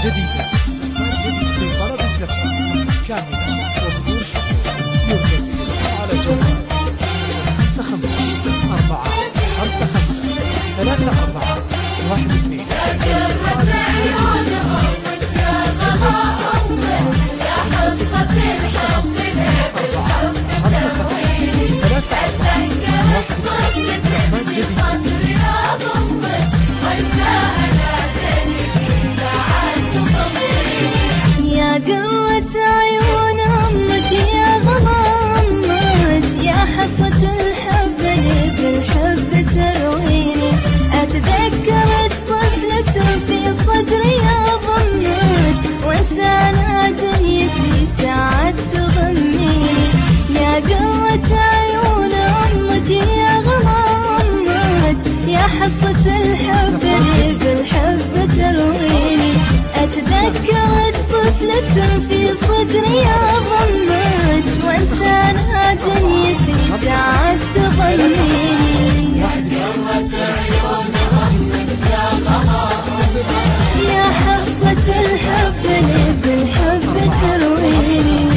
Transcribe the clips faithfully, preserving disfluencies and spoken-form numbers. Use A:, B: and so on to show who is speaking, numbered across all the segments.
A: جديدة جديد لطلب الزفة كاملة وبدون حقوق يمكن الاتصال على جوال صفر خمسة خمسة أربعة خمسة خمسة ثلاثة أربعة واحد اثنين والاتصال بالخارج صفر صفر تسعة ستة ستة خمسة خمسة أربعة خمسة خمسة ثلاثة أربعة واحد اثنين زفات جديدة.
B: يا قوة عيون أمك يا غلا أمك يا حصة الحب اللي بالحب ترويني أتذكرت طفلة في صدري أضمك وانسى أنا دنيتي ساعات تضميني. يا قوة عيون أمك يا غلا أمك يا حصة الحب اللي بالحب ترويني أتذكرت طفلة في صدري أضمك وانسى أنا دنيتي ساعات تضميني. يا حصة الحب اللي بالحب ترويني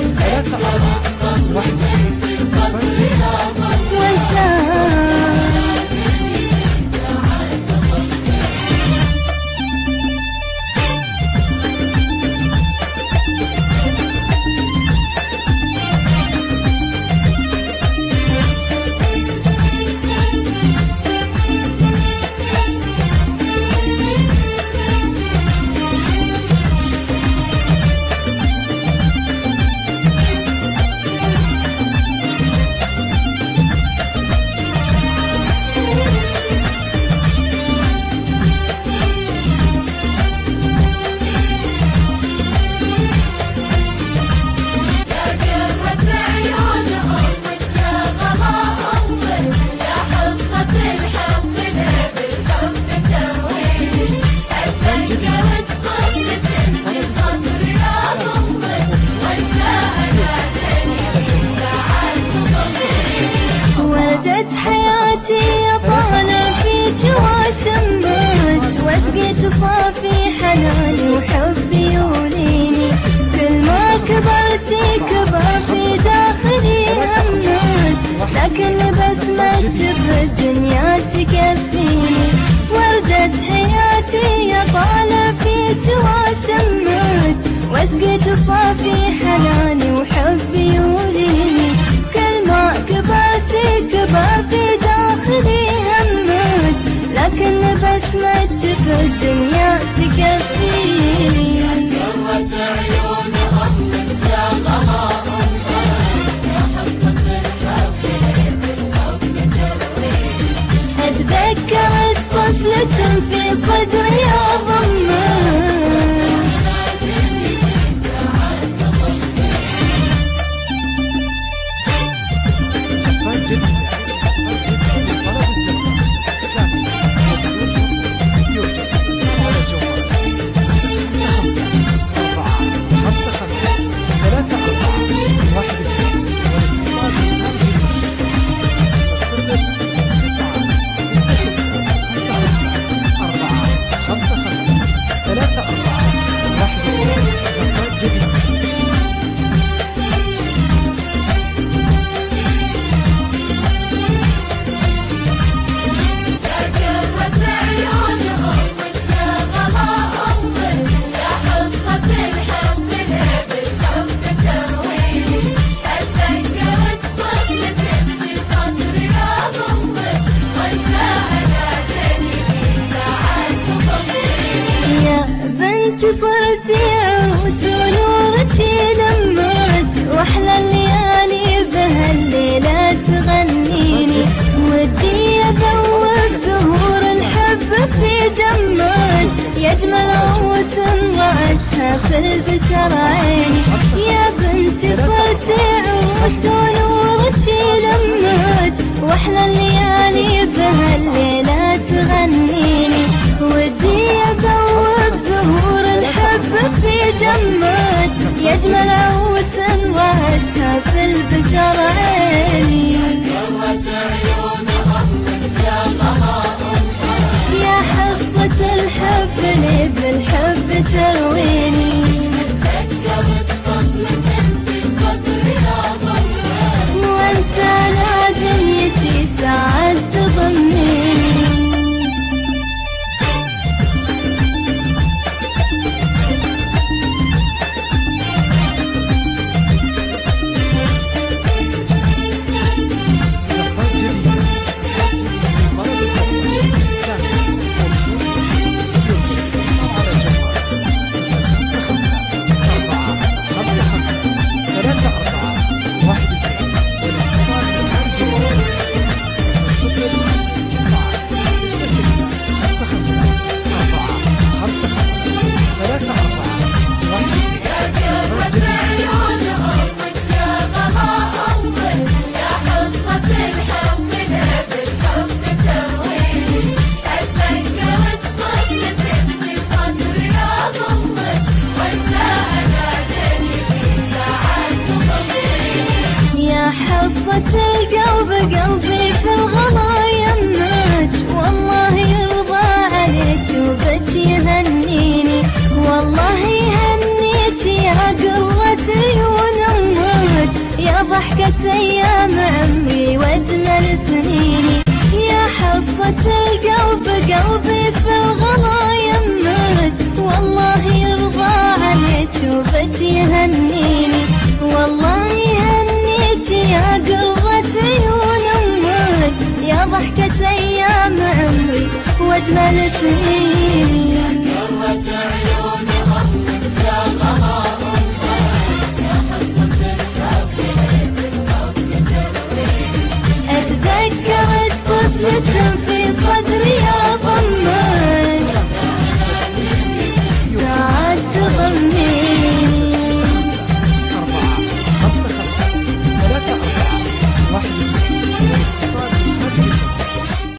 B: صافي حناني وحبي يوليني كل ما كبرتي كبر في داخلي همك لكن بسمة جبر الدنيا تكفيني. وردة حياتي يا طالب فيك واشمك واسقيت صافي حناني وحبي يوليني كل ما كبرتي كبر في داخلي همك لكن بسمة جبر الدنيا تكفيني.
C: قرة عيون أمك يا غلا أمك يا حصة الحب بالحب ترويني
B: أتذكرت طفلة في صدري أضمك صرتي عروس ونورك يلمك واحلى الليالي بهالليلة تغنيني ودي اذوق زهور الحب في دمك يجمل عروس رأتها في البشر عيني. يا بنتي صرتي عروس ونورك يلمك واحلى الليالي بهالليلة تغنيني ودي اذوق زهور الحب في دمك يجمل عروس رأتها في البشر عيني.
C: قرة عيون أمك يا غلا أمك
B: يا حصة الحب اللي بالحب ترويني
C: تذكرت طفلة في صدري يا ضمك
B: وانسى لا دنيتي ساعات تضميني
A: زفات جديدة لطلب الزفات كاملة وبدون يمكن الاتصال على جوال صفر خمسة خمسة أربعة خمسة خمسة ثلاثة أربعة واحد اثنين والاتصال من خارج المملكة صفر صفر تسعة ستة ستة خمسة خمسة أربعة خمسة خمسة ثلاثة أربعة واحد اثنين زفات جديدة
C: عيون أمك يا بهاء أمك يا حصة الحب لها بالحب ترويني تذكرت طفلة في صدري يا ضمك وانسى أنا دنيتي ساعات تضميني
B: يا حصة القلب قلبي في الغلا يمك والله يرضى عليك وبك يهنيني والله يهنيك يا قرة عيون أمك يا ضحكة أيام عمري وأجمل سنيني يا حصة القلب قلبي في الغلا يمك والله يرضى عليك وبك يهنيني والله يهنيك يا قرة عيون أمك يا ضحكة أيام عمري وأجمل سنيني
C: قرة عيون أمك يا بهاء أمك يا حصة الحب لها بالحب ترويني
B: أتذكرت طفلة في صدري يا ضمك ساعات تضمني